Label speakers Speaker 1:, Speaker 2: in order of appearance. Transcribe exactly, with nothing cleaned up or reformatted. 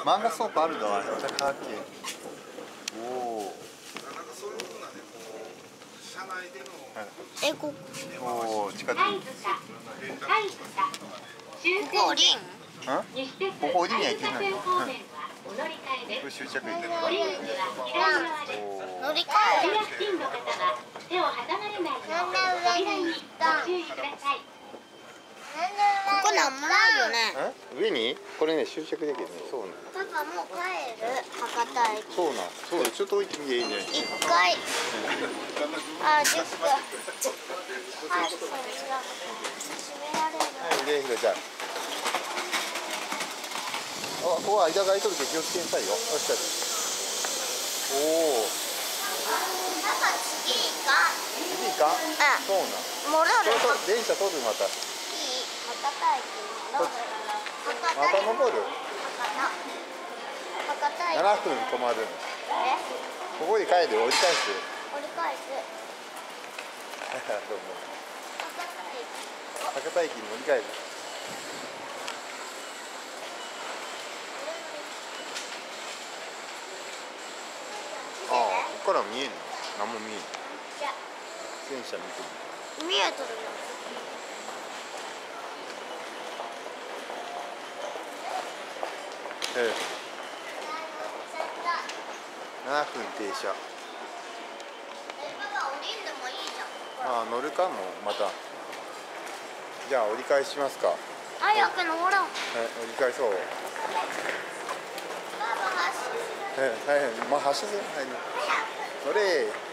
Speaker 1: 漫画倉庫あるのはめっちゃかっけえ。おお。
Speaker 2: なんかそういう風なね、こう社内での
Speaker 3: え、こ
Speaker 1: おお、地下鉄。
Speaker 3: ここ降りん？
Speaker 1: ん？ここ降りには行けないの。これ終着駅。
Speaker 3: 乗り換える。なんで上に行った？ここなんもないよね。
Speaker 1: 上に？これね終着できるね。そうなの。
Speaker 3: パパもう帰る。博多駅。
Speaker 1: そうなん。そうちょっと置いてみていいね。
Speaker 3: 一回。あ、じゅっぷん。あ、そう閉められる。
Speaker 1: はい、でひろちゃん。あ、ここ間が空いとるけど気をつけなさいよ。よしよし。おお。
Speaker 3: パパ次行かん。
Speaker 1: 次行かん？
Speaker 3: うん。
Speaker 1: そうなん。
Speaker 3: 戻る。
Speaker 1: そうそう電車通るまた。
Speaker 3: いい。博多駅戻る。
Speaker 1: また登る？
Speaker 3: 博多駅。
Speaker 1: ななふん止まる。
Speaker 3: え？
Speaker 1: ここで帰る？折り返す？
Speaker 3: 折り返す。
Speaker 1: どうも。博多駅に乗り換える。ああ、ここから見えるの？何も見える。電車見てみる。
Speaker 3: 見えとるよ。
Speaker 1: ええ。ななふん停車。
Speaker 3: パパ降りんでもいいじゃん。
Speaker 1: ああ、乗るかもまた。じゃあ折り返しますか。
Speaker 3: 早く乗ろう。
Speaker 1: はい、折り返そう。
Speaker 3: パパ発進する。
Speaker 1: ええ、大変。まあ発車する。はい。乗れ。